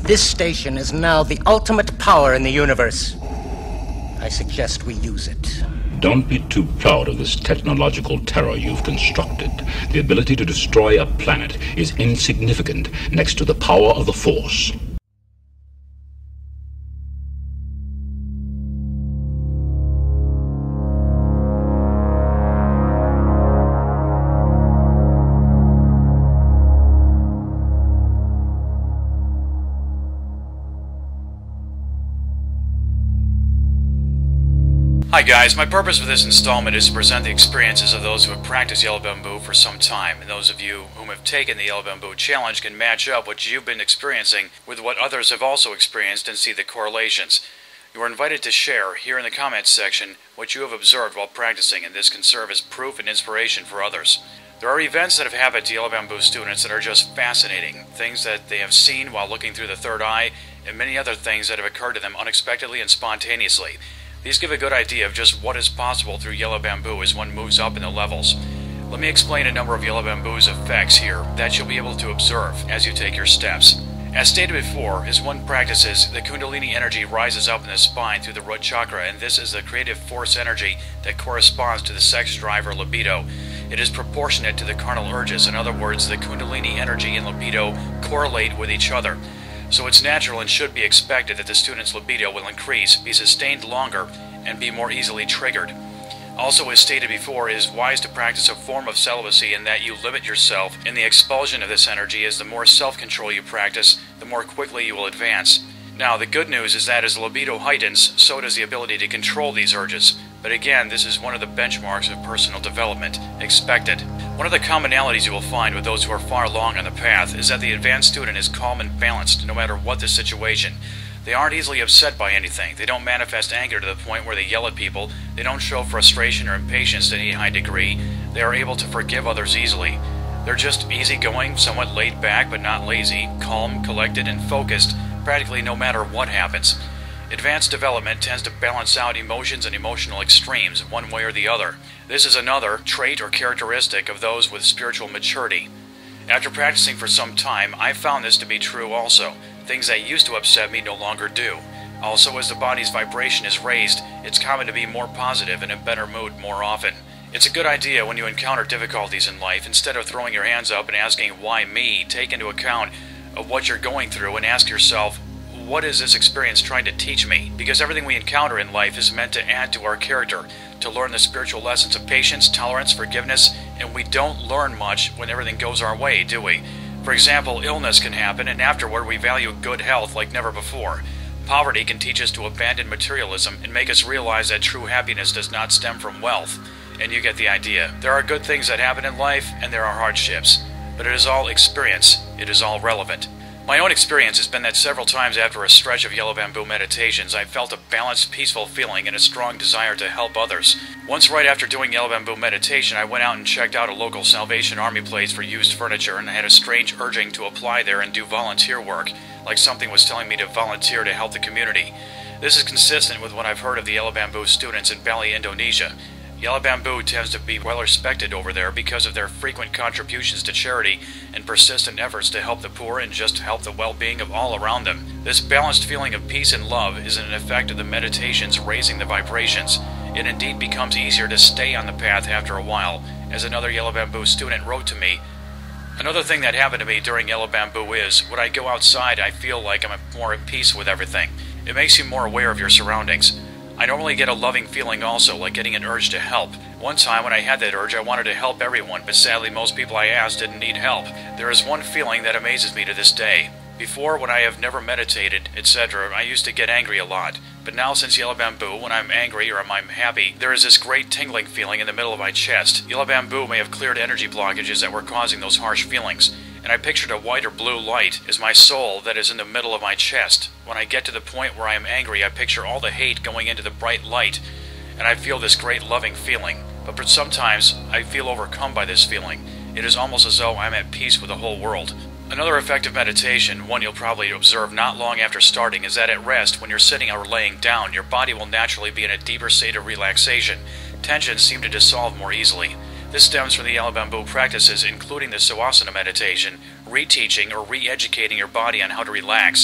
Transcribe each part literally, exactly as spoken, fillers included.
This station is now the ultimate power in the universe. I suggest we use it. Don't be too proud of this technological terror you've constructed. The ability to destroy a planet is insignificant next to the power of the Force. Hi guys, my purpose for this installment is to present the experiences of those who have practiced Yellow Bamboo for some time, and those of you whom have taken the Yellow Bamboo challenge can match up what you've been experiencing with what others have also experienced and see the correlations. You are invited to share here in the comments section what you have observed while practicing, and this can serve as proof and inspiration for others. There are events that have happened to Yellow Bamboo students that are just fascinating, things that they have seen while looking through the third eye, and many other things that have occurred to them unexpectedly and spontaneously. These give a good idea of just what is possible through Yellow Bamboo as one moves up in the levels. Let me explain a number of Yellow Bamboo's effects here that you'll be able to observe as you take your steps. As stated before, as one practices, the Kundalini energy rises up in the spine through the root chakra, and this is the creative force energy that corresponds to the sex drive or libido. It is proportionate to the carnal urges. In other words, the Kundalini energy and libido correlate with each other. So it's natural and should be expected that the student's libido will increase, be sustained longer, and be more easily triggered. Also, as stated before, it is wise to practice a form of celibacy in that you limit yourself in the expulsion of this energy, as the more self-control you practice, the more quickly you will advance. Now, the good news is that as the libido heightens, so does the ability to control these urges. But again, this is one of the benchmarks of personal development expected. One of the commonalities you will find with those who are far along on the path is that the advanced student is calm and balanced no matter what the situation. They aren't easily upset by anything. They don't manifest anger to the point where they yell at people. They don't show frustration or impatience to any high degree. They are able to forgive others easily. They're just easygoing, somewhat laid back but not lazy, calm, collected, and focused practically no matter what happens. Advanced development tends to balance out emotions and emotional extremes one way or the other. This is another trait or characteristic of those with spiritual maturity. After practicing for some time, I've found this to be true also. Things that used to upset me no longer do. Also, as the body's vibration is raised, it's common to be more positive and in better mood more often. It's a good idea when you encounter difficulties in life, instead of throwing your hands up and asking, why me, take into account of what you're going through and ask yourself, what is this experience trying to teach me? Because everything we encounter in life is meant to add to our character, to learn the spiritual lessons of patience, tolerance, forgiveness, and we don't learn much when everything goes our way, do we? For example, illness can happen, and afterward we value good health like never before. Poverty can teach us to abandon materialism and make us realize that true happiness does not stem from wealth. And you get the idea. There are good things that happen in life, and there are hardships. But it is all experience. It is all relevant. My own experience has been that several times after a stretch of Yellow Bamboo meditations, I felt a balanced, peaceful feeling and a strong desire to help others. Once right after doing Yellow Bamboo meditation, I went out and checked out a local Salvation Army place for used furniture, and I had a strange urging to apply there and do volunteer work, like something was telling me to volunteer to help the community. This is consistent with what I've heard of the Yellow Bamboo students in Bali, Indonesia. Yellow Bamboo tends to be well respected over there because of their frequent contributions to charity and persistent efforts to help the poor and just help the well-being of all around them. This balanced feeling of peace and love is an effect of the meditations raising the vibrations. It indeed becomes easier to stay on the path after a while, as another Yellow Bamboo student wrote to me. Another thing that happened to me during Yellow Bamboo is, when I go outside, I feel like I'm more at peace with everything. It makes you more aware of your surroundings. I normally get a loving feeling also, like getting an urge to help. One time when I had that urge, I wanted to help everyone, but sadly most people I asked didn't need help. There is one feeling that amazes me to this day. Before, when I have never meditated, et cetera, I used to get angry a lot. But now, since Yellow Bamboo, when I'm angry or I'm happy, there is this great tingling feeling in the middle of my chest. Yellow Bamboo may have cleared energy blockages that were causing those harsh feelings. And I pictured a white or blue light as my soul that is in the middle of my chest. When I get to the point where I am angry, I picture all the hate going into the bright light, and I feel this great loving feeling. But sometimes I feel overcome by this feeling. It is almost as though I'm at peace with the whole world. Another effect of meditation, one you'll probably observe not long after starting, is that at rest, when you're sitting or laying down, your body will naturally be in a deeper state of relaxation. Tensions seem to dissolve more easily. This stems from the Yellow Bamboo practices, including the Suasana meditation, reteaching or re-educating your body on how to relax.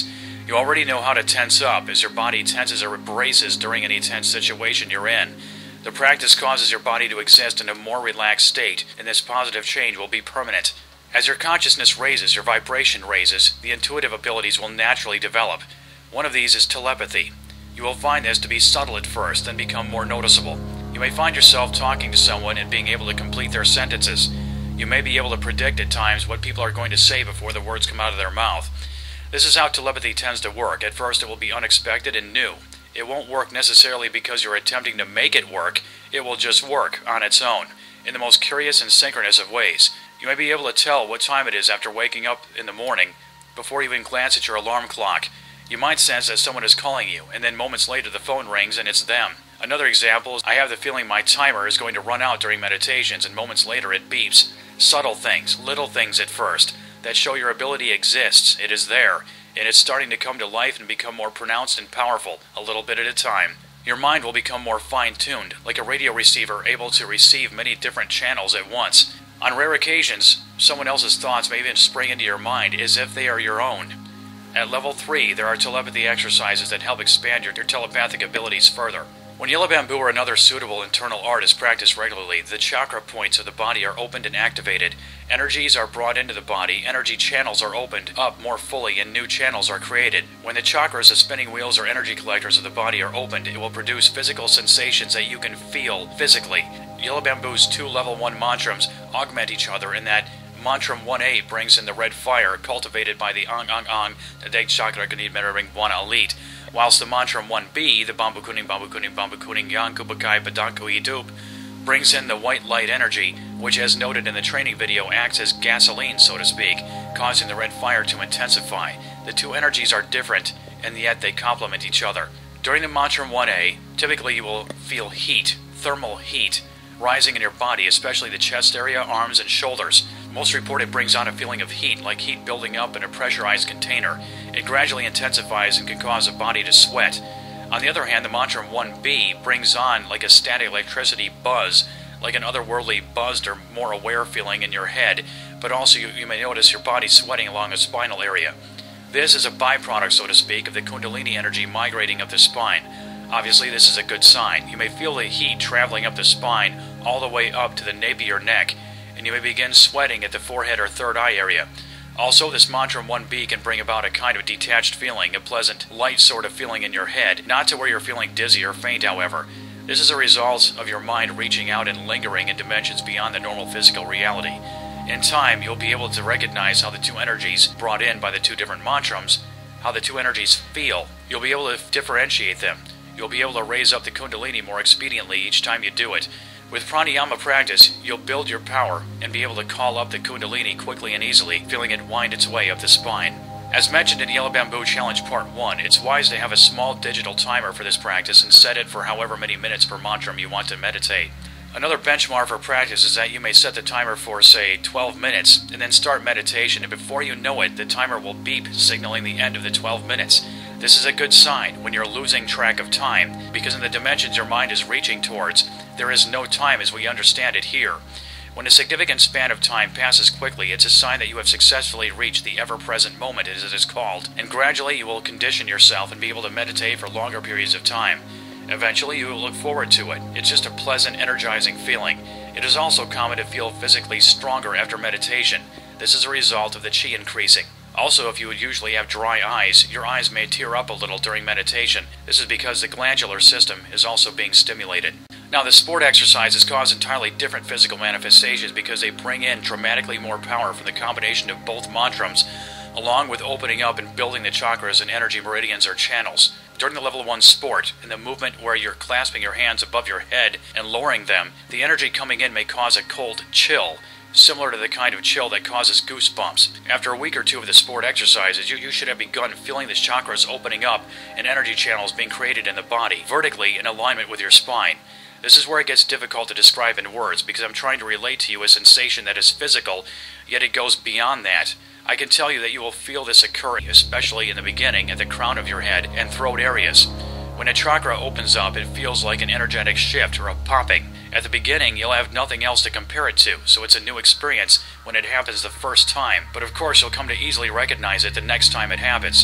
You already know how to tense up as your body tenses or braces during any tense situation you're in. The practice causes your body to exist in a more relaxed state, and this positive change will be permanent. As your consciousness raises, your vibration raises, the intuitive abilities will naturally develop. One of these is telepathy. You will find this to be subtle at first, then become more noticeable. You may find yourself talking to someone and being able to complete their sentences. You may be able to predict at times what people are going to say before the words come out of their mouth. This is how telepathy tends to work. At first it will be unexpected and new. It won't work necessarily because you're attempting to make it work. It will just work on its own, in the most curious and synchronous of ways. You may be able to tell what time it is after waking up in the morning before you even glance at your alarm clock. You might sense that someone is calling you, and then moments later the phone rings and it's them. Another example is I have the feeling my timer is going to run out during meditations, and moments later it beeps. Subtle things, little things at first, that show your ability exists. It is there, and it's starting to come to life and become more pronounced and powerful, a little bit at a time. Your mind will become more fine-tuned, like a radio receiver able to receive many different channels at once. On rare occasions, someone else's thoughts may even spring into your mind as if they are your own. At level three, there are telepathy exercises that help expand your, your telepathic abilities further. When yellow bamboo or another suitable internal art is practiced regularly, the chakra points of the body are opened and activated. Energies are brought into the body, energy channels are opened up more fully, and new channels are created. When the chakras, the spinning wheels or energy collectors of the body are opened, it will produce physical sensations that you can feel physically. Yellow bamboo's two level one mantrams augment each other in that Mantram one A brings in the red fire cultivated by the Ang Ang Ang, the Deg Chakra Ganid Merabing Buana Elite, whilst the Mantram one B, the Bambu Kuning Bambu Kuning Bambu Kuning Yang Kubakai Badanku Idup, brings in the white light energy, which as noted in the training video acts as gasoline, so to speak, causing the red fire to intensify. The two energies are different, and yet they complement each other. During the Mantram one A, typically you will feel heat, thermal heat, rising in your body, especially the chest area, arms, and shoulders. Most report it brings on a feeling of heat, like heat building up in a pressurized container. It gradually intensifies and can cause the body to sweat. On the other hand, the Mantram one B brings on like a static electricity buzz, like an otherworldly buzzed or more aware feeling in your head, but also you, you may notice your body sweating along the spinal area. This is a byproduct, so to speak, of the Kundalini energy migrating up the spine. Obviously, this is a good sign. You may feel the heat traveling up the spine all the way up to the nape of your neck, and you may begin sweating at the forehead or third eye area. Also, this Mantram one B can bring about a kind of detached feeling, a pleasant, light sort of feeling in your head, not to where you're feeling dizzy or faint, however. This is a result of your mind reaching out and lingering in dimensions beyond the normal physical reality. In time, you'll be able to recognize how the two energies brought in by the two different mantrams, how the two energies feel. You'll be able to differentiate them. You'll be able to raise up the Kundalini more expediently each time you do it. With pranayama practice, you'll build your power and be able to call up the Kundalini quickly and easily, feeling it wind its way up the spine. As mentioned in Yellow Bamboo Challenge Part one, it's wise to have a small digital timer for this practice and set it for however many minutes per mantram you want to meditate. Another benchmark for practice is that you may set the timer for, say, twelve minutes, and then start meditation, and before you know it, the timer will beep, signaling the end of the twelve minutes. This is a good sign when you're losing track of time, because in the dimensions your mind is reaching towards, there is no time as we understand it here. When a significant span of time passes quickly, it's a sign that you have successfully reached the ever-present moment, as it is called, and gradually you will condition yourself and be able to meditate for longer periods of time. Eventually you will look forward to it. It's just a pleasant, energizing feeling. It is also common to feel physically stronger after meditation. This is a result of the chi increasing. Also, if you would usually have dry eyes, your eyes may tear up a little during meditation. This is because the glandular system is also being stimulated. Now, the sport exercises cause entirely different physical manifestations because they bring in dramatically more power from the combination of both mantrams, along with opening up and building the chakras and energy meridians or channels. During the level one sport, in the movement where you're clasping your hands above your head and lowering them, the energy coming in may cause a cold chill, similar to the kind of chill that causes goosebumps. After a week or two of the sport exercises, you, you should have begun feeling the chakras opening up and energy channels being created in the body, vertically in alignment with your spine. This is where it gets difficult to describe in words, because I'm trying to relate to you a sensation that is physical, yet it goes beyond that. I can tell you that you will feel this occur, especially in the beginning, at the crown of your head and throat areas. When a chakra opens up, it feels like an energetic shift or a popping. At the beginning, you'll have nothing else to compare it to, so it's a new experience when it happens the first time, but of course you'll come to easily recognize it the next time it happens.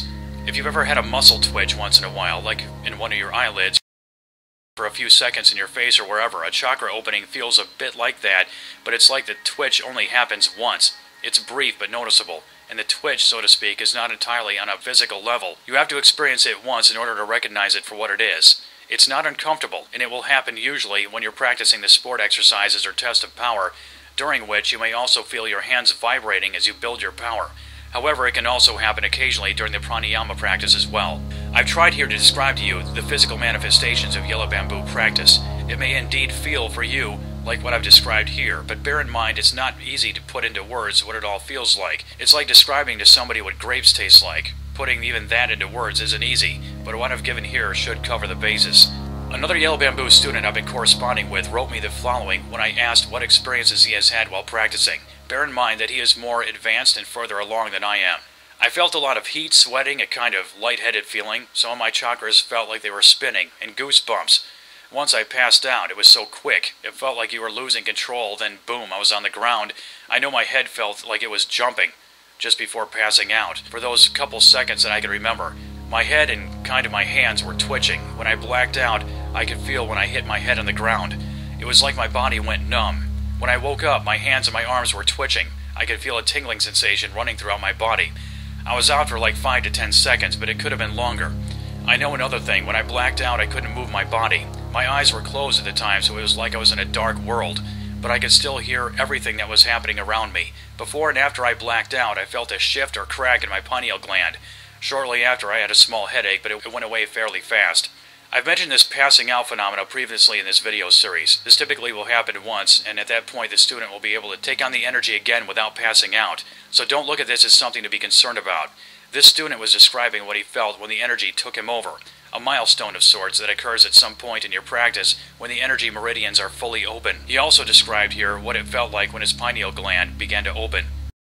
If you've ever had a muscle twitch once in a while, like in one of your eyelids, for a few seconds in your face or wherever, a chakra opening feels a bit like that, but it's like the twitch only happens once. It's brief but noticeable, and the twitch, so to speak, is not entirely on a physical level. You have to experience it once in order to recognize it for what it is. It's not uncomfortable, and it will happen usually when you're practicing the sport exercises or test of power, during which you may also feel your hands vibrating as you build your power. However, it can also happen occasionally during the pranayama practice as well. I've tried here to describe to you the physical manifestations of yellow bamboo practice. It may indeed feel for you like what I've described here, but bear in mind it's not easy to put into words what it all feels like. It's like describing to somebody what grapes taste like. Putting even that into words isn't easy, but what I've given here should cover the basis. Another yellow bamboo student I've been corresponding with wrote me the following when I asked what experiences he has had while practicing. Bear in mind that he is more advanced and further along than I am. I felt a lot of heat, sweating, a kind of lightheaded feeling. Some of my chakras felt like they were spinning, and goosebumps. Once I passed out, it was so quick. It felt like you were losing control, then boom, I was on the ground. I know my head felt like it was jumping just before passing out. For those couple seconds that I could remember, my head and kind of my hands were twitching. When I blacked out, I could feel when I hit my head on the ground. It was like my body went numb. When I woke up, my hands and my arms were twitching. I could feel a tingling sensation running throughout my body. I was out for like five to ten seconds, but it could have been longer. I know another thing. When I blacked out, I couldn't move my body. My eyes were closed at the time, so it was like I was in a dark world. But I could still hear everything that was happening around me. Before and after I blacked out, I felt a shift or crack in my pineal gland. Shortly after, I had a small headache, but it went away fairly fast. I've mentioned this passing out phenomena previously in this video series. This typically will happen once, and at that point the student will be able to take on the energy again without passing out. So don't look at this as something to be concerned about. This student was describing what he felt when the energy took him over. A milestone of sorts that occurs at some point in your practice when the energy meridians are fully open. He also described here what it felt like when his pineal gland began to open.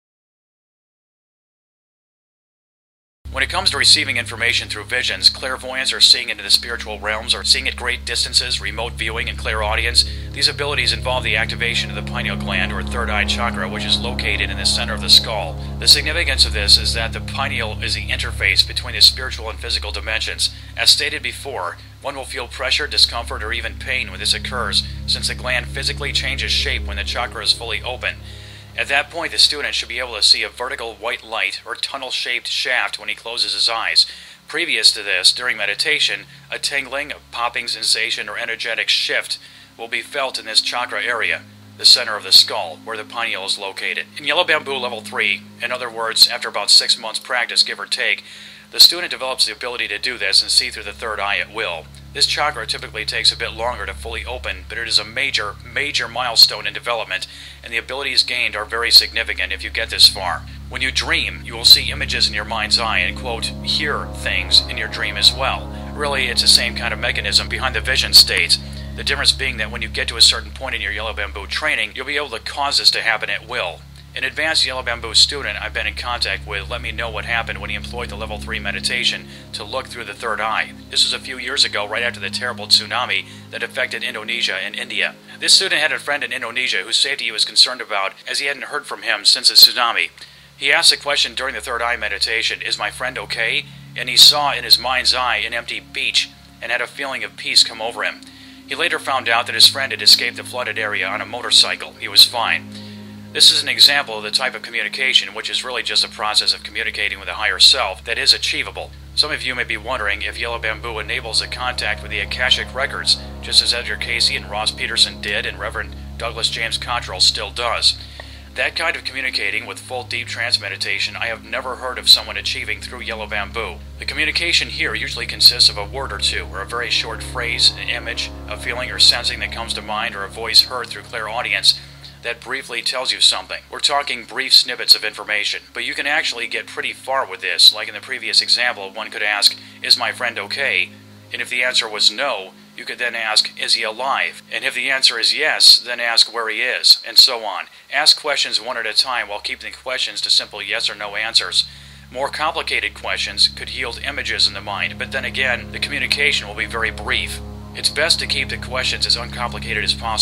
When it comes to receiving information through visions, clairvoyance, or seeing into the spiritual realms, or seeing at great distances, remote viewing, and clairaudience, these abilities involve the activation of the pineal gland or third eye chakra, which is located in the center of the skull. The significance of this is that the pineal is the interface between the spiritual and physical dimensions. As stated before, one will feel pressure, discomfort, or even pain when this occurs, since the gland physically changes shape when the chakra is fully open. At that point, the student should be able to see a vertical white light or tunnel-shaped shaft when he closes his eyes. Previous to this, during meditation, a tingling, a popping sensation, or energetic shift will be felt in this chakra area, the center of the skull, where the pineal is located. In Yellow Bamboo Level three, in other words, after about six months practice, give or take, the student develops the ability to do this and see through the third eye at will. This chakra typically takes a bit longer to fully open, but it is a major, major milestone in development, and the abilities gained are very significant if you get this far. When you dream, you will see images in your mind's eye and, quote, hear things in your dream as well. Really, it's the same kind of mechanism behind the vision state. The difference being that when you get to a certain point in your Yellow Bamboo training, you'll be able to cause this to happen at will. An advanced Yellow Bamboo student I've been in contact with let me know what happened when he employed the Level three meditation to look through the third eye. This was a few years ago, right after the terrible tsunami that affected Indonesia and India. This student had a friend in Indonesia whose safety he was concerned about, as he hadn't heard from him since the tsunami. He asked the question during the third eye meditation, "Is my friend okay?" And he saw in his mind's eye an empty beach and had a feeling of peace come over him. He later found out that his friend had escaped the flooded area on a motorcycle. He was fine. This is an example of the type of communication which is really just a process of communicating with a higher self that is achievable. Some of you may be wondering if Yellow Bamboo enables a contact with the Akashic Records, just as Edgar Casey and Ross Peterson did and Reverend Douglas James Cottrell still does. That kind of communicating with full deep trance meditation I have never heard of someone achieving through Yellow Bamboo. The communication here usually consists of a word or two, or a very short phrase, an image, a feeling or sensing that comes to mind, or a voice heard through clairaudience that briefly tells you something. We're talking brief snippets of information, but you can actually get pretty far with this. Like in the previous example, one could ask, "Is my friend okay?" And if the answer was no, you could then ask, "Is he alive?" And if the answer is yes, then ask where he is, and so on. Ask questions one at a time while keeping the questions to simple yes or no answers. More complicated questions could yield images in the mind, but then again, the communication will be very brief. It's best to keep the questions as uncomplicated as possible.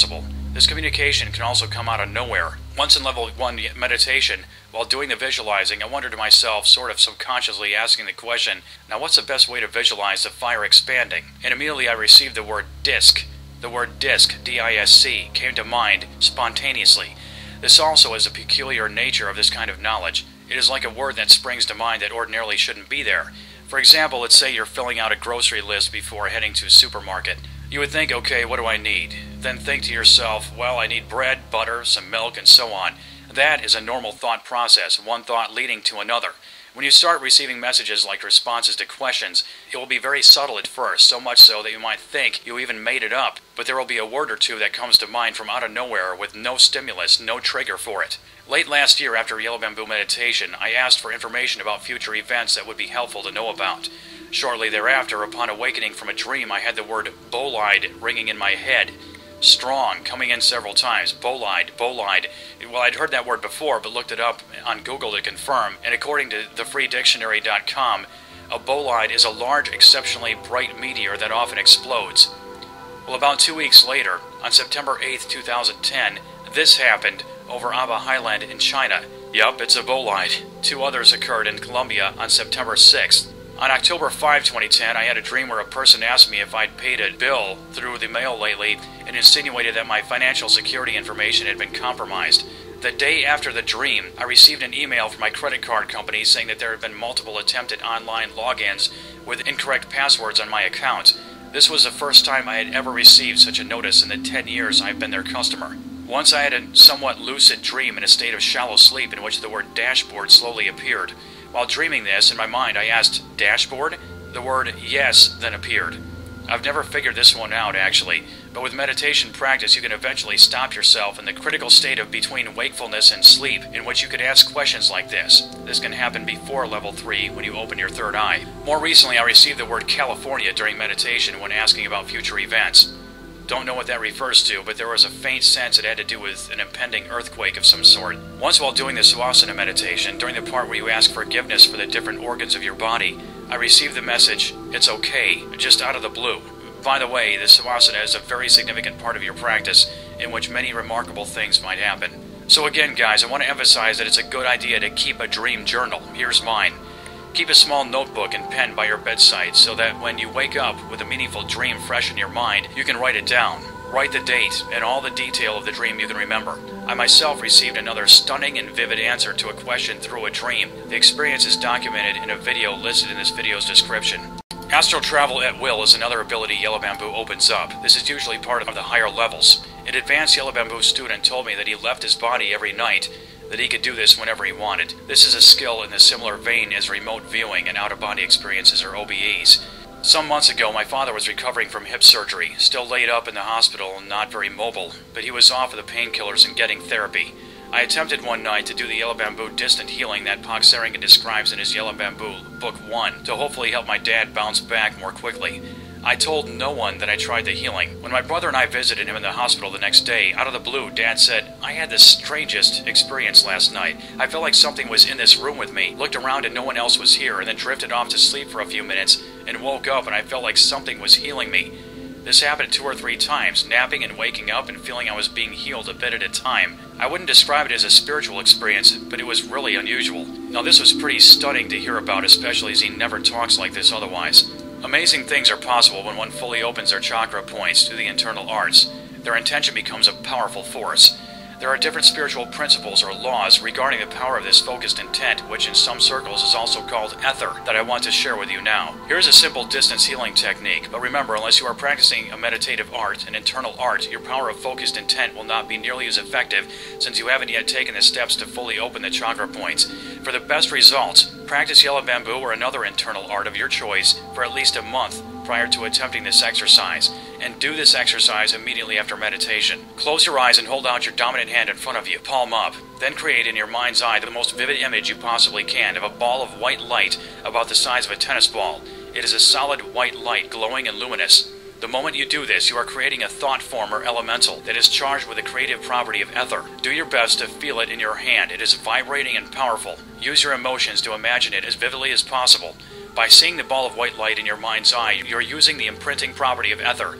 This communication can also come out of nowhere. Once in level one meditation, while doing the visualizing, I wondered to myself, sort of subconsciously asking the question, now what's the best way to visualize the fire expanding? And immediately I received the word disc. The word disc, D I S C, came to mind spontaneously. This also is a peculiar nature of this kind of knowledge. It is like a word that springs to mind that ordinarily shouldn't be there. For example, let's say you're filling out a grocery list before heading to a supermarket. You would think, okay, what do I need? Then think to yourself, well, I need bread, butter, some milk, and so on. That is a normal thought process, one thought leading to another. When you start receiving messages like responses to questions, it will be very subtle at first, so much so that you might think you even made it up, but there will be a word or two that comes to mind from out of nowhere with no stimulus, no trigger for it. Late last year, after Yellow Bamboo meditation, I asked for information about future events that would be helpful to know about. Shortly thereafter, upon awakening from a dream, I had the word bolide ringing in my head. Strong, coming in several times. Bolide, bolide. Well, I'd heard that word before, but looked it up on Google to confirm, and according to the free dictionary dot com, a bolide is a large, exceptionally bright meteor that often explodes. Well, about two weeks later, on September eighth, two thousand ten, this happened over Aba Highland in China. Yup, it's a bolide. Two others occurred in Colombia on September sixth. On October fifth, twenty ten, I had a dream where a person asked me if I'd paid a bill through the mail lately and insinuated that my financial security information had been compromised. The day after the dream, I received an email from my credit card company saying that there had been multiple attempted online logins with incorrect passwords on my account. This was the first time I had ever received such a notice in the ten years I've been their customer. Once I had a somewhat lucid dream in a state of shallow sleep in which the word dashboard slowly appeared. While dreaming this, in my mind I asked, dashboard? The word yes then appeared. I've never figured this one out, actually, but with meditation practice you can eventually stop yourself in the critical state of between wakefulness and sleep, in which you could ask questions like this. This can happen before level three when you open your third eye. More recently, I received the word California during meditation when asking about future events. Don't know what that refers to, but there was a faint sense it had to do with an impending earthquake of some sort. Once while doing the Suasana meditation, during the part where you ask forgiveness for the different organs of your body, I received the message, it's okay, just out of the blue. By the way, the Suasana is a very significant part of your practice in which many remarkable things might happen. So again, guys, I want to emphasize that it's a good idea to keep a dream journal. Here's mine. Keep a small notebook and pen by your bedside so that when you wake up with a meaningful dream fresh in your mind, you can write it down. Write the date and all the detail of the dream you can remember. I myself received another stunning and vivid answer to a question through a dream. The experience is documented in a video listed in this video's description. Astral travel at will is another ability Yellow Bamboo opens up. This is usually part of the higher levels. An advanced Yellow Bamboo student told me that he left his body every night, that he could do this whenever he wanted. This is a skill in a similar vein as remote viewing and out-of-body experiences or O B Es. Some months ago, my father was recovering from hip surgery, still laid up in the hospital and not very mobile, but he was off of the painkillers and getting therapy. I attempted one night to do the Yellow Bamboo distant healing that Paxaringan describes in his Yellow Bamboo Book one to hopefully help my dad bounce back more quickly. I told no one that I tried the healing. When my brother and I visited him in the hospital the next day, out of the blue, Dad said, I had the strangest experience last night. I felt like something was in this room with me, looked around and no one else was here, and then drifted off to sleep for a few minutes, and woke up and I felt like something was healing me. This happened two or three times, napping and waking up and feeling I was being healed a bit at a time. I wouldn't describe it as a spiritual experience, but it was really unusual. Now this was pretty stunning to hear about, especially as he never talks like this otherwise. Amazing things are possible when one fully opens their chakra points to the internal arts. Their intention becomes a powerful force. There are different spiritual principles or laws regarding the power of this focused intent, which in some circles is also called ether, that I want to share with you now. Here's a simple distance healing technique, but remember, unless you are practicing a meditative art, an internal art, your power of focused intent will not be nearly as effective since you haven't yet taken the steps to fully open the chakra points. For the best results, practice Yellow Bamboo or another internal art of your choice for at least a month prior to attempting this exercise, and do this exercise immediately after meditation. Close your eyes and hold out your dominant hand in front of you, palm up. Then create in your mind's eye the most vivid image you possibly can of a ball of white light about the size of a tennis ball. It is a solid white light, glowing and luminous. The moment you do this, you are creating a thought form or elemental that is charged with the creative property of ether. Do your best to feel it in your hand. It is vibrating and powerful. Use your emotions to imagine it as vividly as possible. By seeing the ball of white light in your mind's eye, you're using the imprinting property of ether.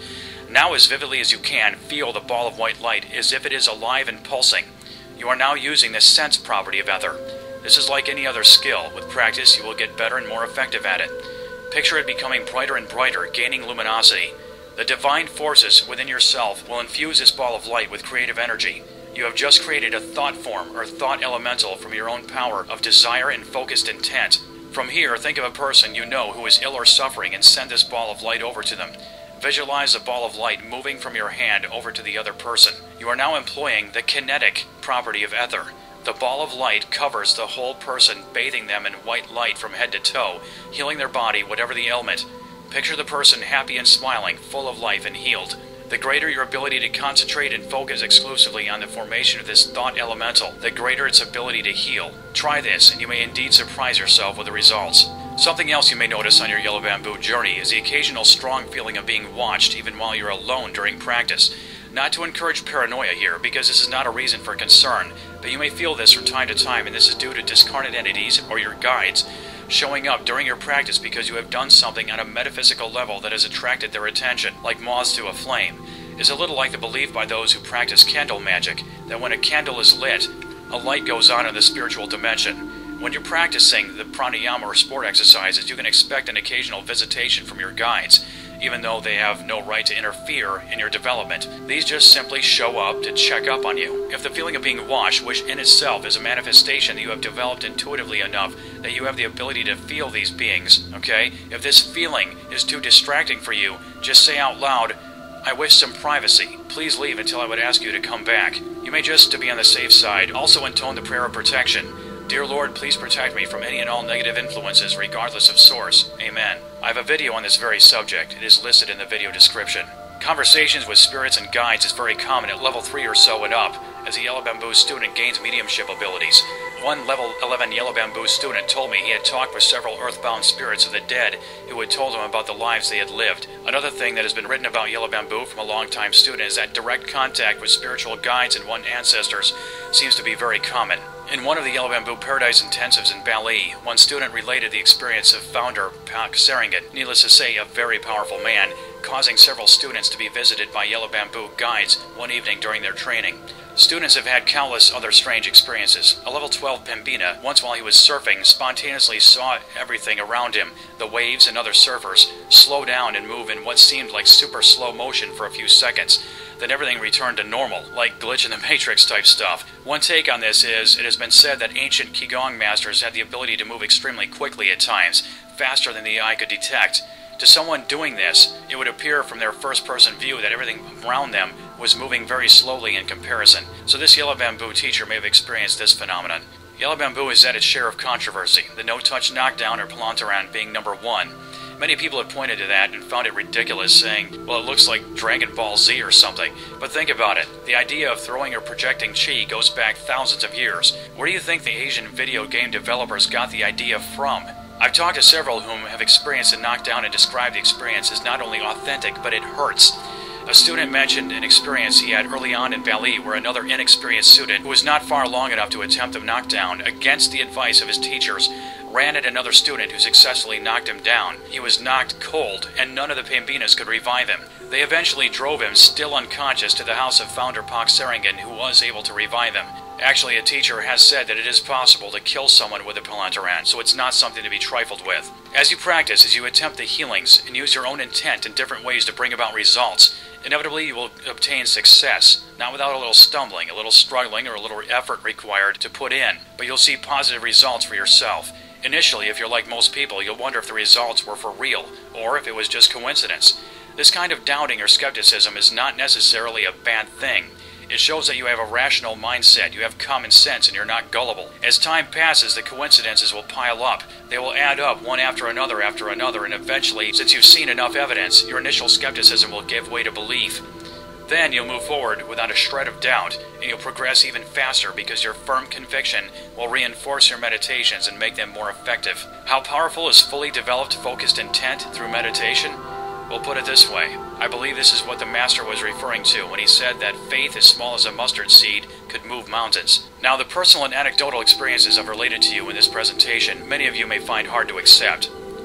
Now, as vividly as you can, feel the ball of white light as if it is alive and pulsing. You are now using the sense property of ether. This is like any other skill. With practice, you will get better and more effective at it. Picture it becoming brighter and brighter, gaining luminosity. The divine forces within yourself will infuse this ball of light with creative energy. You have just created a thought form or thought elemental from your own power of desire and focused intent. From here, think of a person you know who is ill or suffering and send this ball of light over to them. Visualize the ball of light moving from your hand over to the other person. You are now employing the kinetic property of ether. The ball of light covers the whole person, bathing them in white light from head to toe, healing their body, whatever the ailment. Picture the person happy and smiling, full of life and healed. The greater your ability to concentrate and focus exclusively on the formation of this thought elemental, the greater its ability to heal. Try this, and you may indeed surprise yourself with the results. Something else you may notice on your yellow bamboo journey is the occasional strong feeling of being watched even while you're alone during practice. Not to encourage paranoia here, because this is not a reason for concern, but you may feel this from time to time, and this is due to discarnate entities or your guides showing up during your practice because you have done something on a metaphysical level that has attracted their attention, like moths to a flame. It's a little like the belief by those who practice candle magic, that when a candle is lit, a light goes on in the spiritual dimension. When you're practicing the pranayama or sport exercises, you can expect an occasional visitation from your guides, even though they have no right to interfere in your development. These just simply show up to check up on you. If the feeling of being watched, which in itself is a manifestation that you have developed intuitively enough that you have the ability to feel these beings, okay? If this feeling is too distracting for you, just say out loud, "I wish some privacy. Please leave until I would ask you to come back." You may just, to be on the safe side, also intone the prayer of protection. "Dear Lord, please protect me from any and all negative influences, regardless of source. Amen." I have a video on this very subject. It is listed in the video description. Conversations with spirits and guides is very common at level three or so and up, as a Yellow Bamboo student gains mediumship abilities. One level eleven Yellow Bamboo student told me he had talked with several earthbound spirits of the dead who had told him about the lives they had lived. Another thing that has been written about Yellow Bamboo from a long-time student is that direct contact with spiritual guides and one ancestors seems to be very common. In one of the Yellow Bamboo Paradise Intensives in Bali, one student related the experience of founder Pak Sarangan, needless to say a very powerful man, causing several students to be visited by Yellow Bamboo guides one evening during their training. Students have had countless other strange experiences. A level twelve Pembina, once while he was surfing, spontaneously saw everything around him, the waves and other surfers, slow down and move in what seemed like super slow motion for a few seconds. Then everything returned to normal, like glitch in the Matrix type stuff. One take on this is, it has been said that ancient Qigong masters had the ability to move extremely quickly at times, faster than the eye could detect. To someone doing this, it would appear from their first-person view that everything around them was moving very slowly in comparison. So this Yellow Bamboo teacher may have experienced this phenomenon. Yellow Bamboo has had its share of controversy, the no-touch knockdown or Palantaran being number one. Many people have pointed to that and found it ridiculous, saying, well, it looks like Dragon Ball Z or something. But think about it. The idea of throwing or projecting chi goes back thousands of years. Where do you think the Asian video game developers got the idea from? I've talked to several whom have experienced a knockdown and described the experience as not only authentic, but it hurts. A student mentioned an experience he had early on in Bali where another inexperienced student, who was not far long enough to attempt a knockdown against the advice of his teachers, ran at another student who successfully knocked him down. He was knocked cold, and none of the Pambinas could revive him. They eventually drove him, still unconscious, to the house of founder Pak Sarangan, who was able to revive him. Actually, a teacher has said that it is possible to kill someone with a Palantaran, so it's not something to be trifled with. As you practice, as you attempt the healings, and use your own intent in different ways to bring about results, inevitably you will obtain success, not without a little stumbling, a little struggling, or a little effort required to put in, but you'll see positive results for yourself. Initially, if you're like most people, you'll wonder if the results were for real, or if it was just coincidence. This kind of doubting or skepticism is not necessarily a bad thing. It shows that you have a rational mindset, you have common sense, and you're not gullible. As time passes, the coincidences will pile up. They will add up one after another after another, and eventually, since you've seen enough evidence, your initial skepticism will give way to belief. Then you'll move forward without a shred of doubt, and you'll progress even faster because your firm conviction will reinforce your meditations and make them more effective. How powerful is fully developed focused intent through meditation? We'll put it this way. I believe this is what the Master was referring to when he said that faith as small as a mustard seed could move mountains. Now, the personal and anecdotal experiences I've related to you in this presentation, many of you may find hard to accept.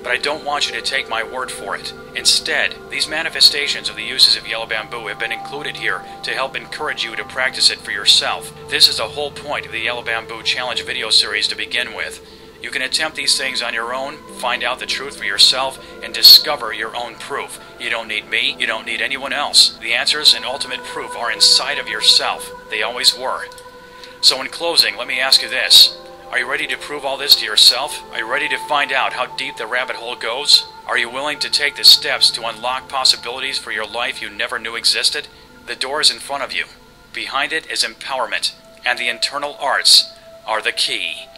but I don't want you to take my word for it. Instead, these manifestations of the uses of yellow bamboo have been included here to help encourage you to practice it for yourself. This is the whole point of the Yellow Bamboo Challenge video series to begin with. You can attempt these things on your own, find out the truth for yourself, and discover your own proof. You don't need me, you don't need anyone else. The answers and ultimate proof are inside of yourself. They always were. So in closing, let me ask you this. Are you ready to prove all this to yourself? Are you ready to find out how deep the rabbit hole goes? Are you willing to take the steps to unlock possibilities for your life you never knew existed? The door is in front of you. Behind it is empowerment, and the internal arts are the key.